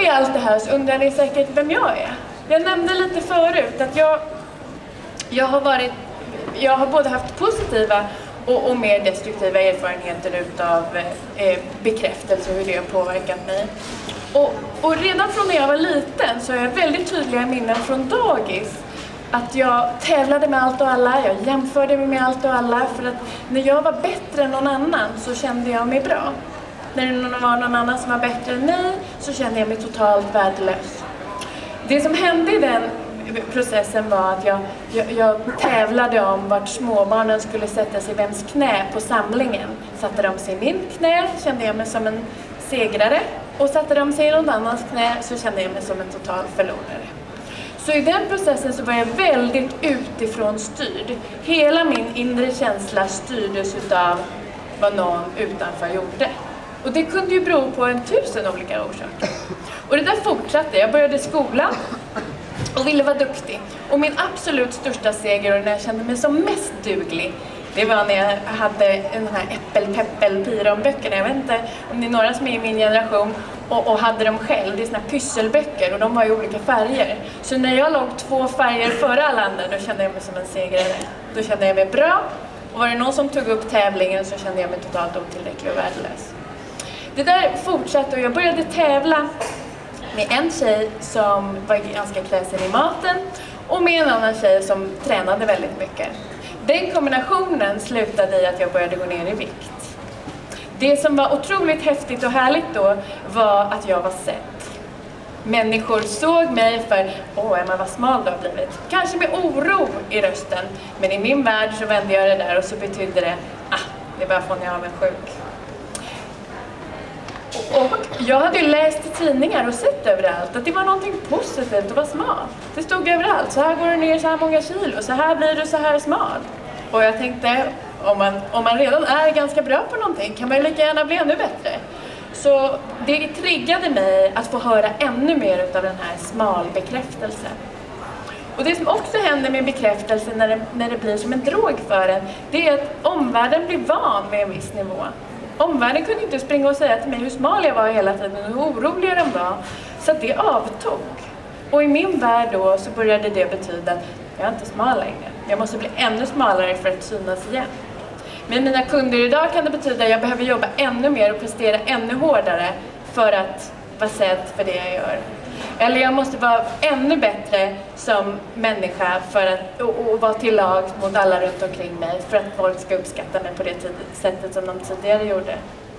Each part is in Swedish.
i allt det här så undrar ni säkert vem jag är. Jag nämnde lite förut att jag har både haft positiva och mer destruktiva erfarenheter utav bekräftelse och hur det har påverkat mig. Och redan från när jag var liten så är jag väldigt tydliga minnen från dagis. Att jag tävlade med allt och alla, jag jämförde mig med allt och alla. För att när jag var bättre än någon annan så kände jag mig bra. När det var någon annan som var bättre än mig så kände jag mig totalt värdelös. Det som hände i den processen var att jag tävlade om vart småbarnen skulle sätta sig i vems knä på samlingen. Satte de sig i min knä kände jag mig som en segrare. Och satte de sig i någon annans knä så kände jag mig som en total förlorare. Så i den processen så var jag väldigt utifrån styrd. Hela min inre känsla styrdes utav vad någon utanför gjorde. Och det kunde ju bero på 1000 olika orsaker. Och det där fortsatte. Jag började skolan och ville vara duktig. Och min absolut största seger och när jag kände mig som mest duglig, det var när jag hade en här äppel-peppel-piron-böckerna. Jag vet inte om det är några som är i min generation och hade dem själv. Det är såna här pysselböcker och de var i olika färger. Så när jag låg 2 färger före alla andra, då kände jag mig som en segrare. Då kände jag mig bra. Och var det någon som tog upp tävlingen så kände jag mig totalt otillräcklig och värdelös. Det där fortsatte och jag började tävla med en tjej som var ganska kläsen i maten och med en annan tjej som tränade väldigt mycket. Den kombinationen slutade i att jag började gå ner i vikt. Det som var otroligt häftigt och härligt då var att jag var sett. Människor såg mig för, Emma vad smal du har blivit. Kanske med oro i rösten. Men i min värld så vände jag det där och så betydde det, det är bara för att jag är avundsjuk. Och jag hade ju läst i tidningar och sett överallt att det var någonting positivt att vara smal. Det stod överallt, så här går du ner så här många kilo, så här blir du så här smal. Och jag tänkte, om man redan är ganska bra på någonting kan man ju lika gärna bli ännu bättre. Så det triggade mig att få höra ännu mer av den här smalbekräftelsen. Och det som också händer med bekräftelse när det blir som en drog för en, det är att omvärlden blir van med en viss nivå. Omvärlden kunde inte springa och säga till mig hur smal jag var hela tiden och hur orolig de var. Så att det avtog. Och i min värld då så började det betyda att jag är inte smal längre. Jag måste bli ännu smalare för att synas igen. Med mina kunder idag kan det betyda att jag behöver jobba ännu mer och prestera ännu hårdare för att vara sedd för det jag gör. Eller jag måste vara ännu bättre som människa för att och vara till lag mot alla runt omkring mig för att folk ska uppskatta mig på det sättet som de tidigare gjorde.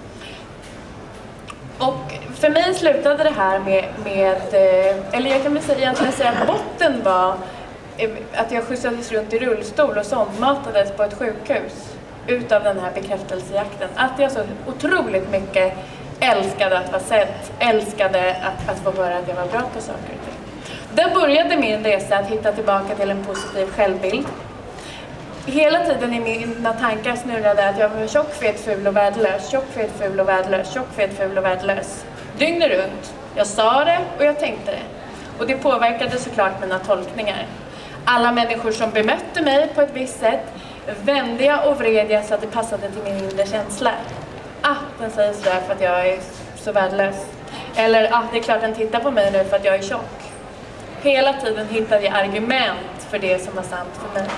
Och för mig slutade det här med eller jag kan väl egentligen säga att botten var att jag skjutsades runt i rullstol och sondmatades på ett sjukhus utav den här bekräftelsejakten. Att jag så otroligt mycket älskade att vara sedd, älskade att få höra att jag var bra på saker och ting. Där började min resa att hitta tillbaka till en positiv självbild. Hela tiden i mina tankar snurrade att jag var tjock, fet, ful och värdelös, tjock, fet, ful och värdelös, tjock, fet, ful och värdelös. Dygnet runt. Jag sa det och jag tänkte det. Och det påverkade såklart mina tolkningar. Alla människor som bemötte mig på ett visst sätt vände jag och vred jag så att det passade till min inre känsla. Den säger sådär för att jag är så värdelös. Eller det är klart den tittar på mig nu för att jag är tjock. Hela tiden hittade jag argument för det som var sant för mig.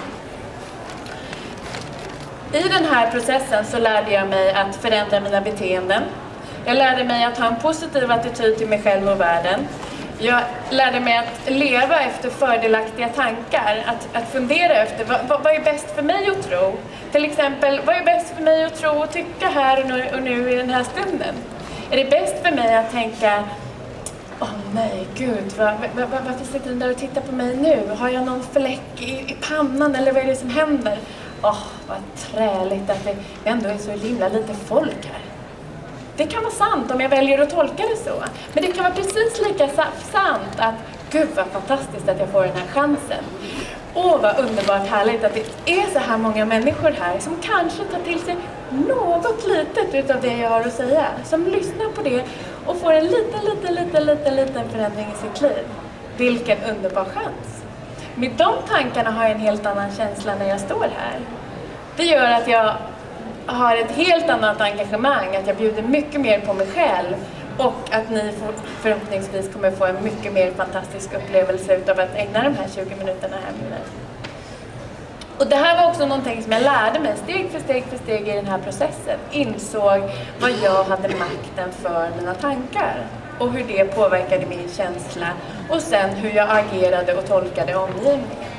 I den här processen så lärde jag mig att förändra mina beteenden. Jag lärde mig att ha en positiv attityd till mig själv och världen. Jag lärde mig att leva efter fördelaktiga tankar. Att fundera efter vad är bäst för mig att tro. Till exempel, vad är bäst för mig att tro och tycka här och nu i den här stunden? Är det bäst för mig att tänka, nej gud, varför sitter den där och tittar på mig nu? Har jag någon fläck i pannan eller vad är det som händer? Vad träligt att det ändå är så himla lite folk här. Det kan vara sant om jag väljer att tolka det så. Men det kan vara precis lika sant att gud vad fantastiskt att jag får den här chansen. Vad underbart härligt att det är så här många människor här som kanske tar till sig något litet utav det jag har att säga. Som lyssnar på det och får en liten förändring i sitt liv. Vilken underbar chans. Med de tankarna har jag en helt annan känsla när jag står här. Det gör att jag har ett helt annat engagemang, att jag bjuder mycket mer på mig själv och att ni förhoppningsvis kommer få en mycket mer fantastisk upplevelse utav att ägna de här 20 minuterna här med mig. Och det här var också någonting som jag lärde mig steg för steg i den här processen. Insåg vad jag hade makten för mina tankar och hur det påverkade min känsla och sen hur jag agerade och tolkade omgivningen.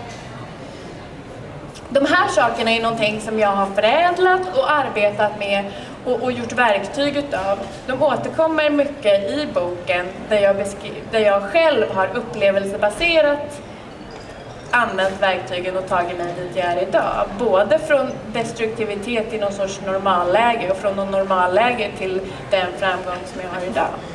De här sakerna är någonting som jag har förädlat och arbetat med och gjort verktyg utav. De återkommer mycket i boken där jag själv har upplevelsebaserat använt verktygen och tagit mig dit jag är idag. Både från destruktivitet till någon sorts normalläge och från någon normalläge till den framgång som jag har idag.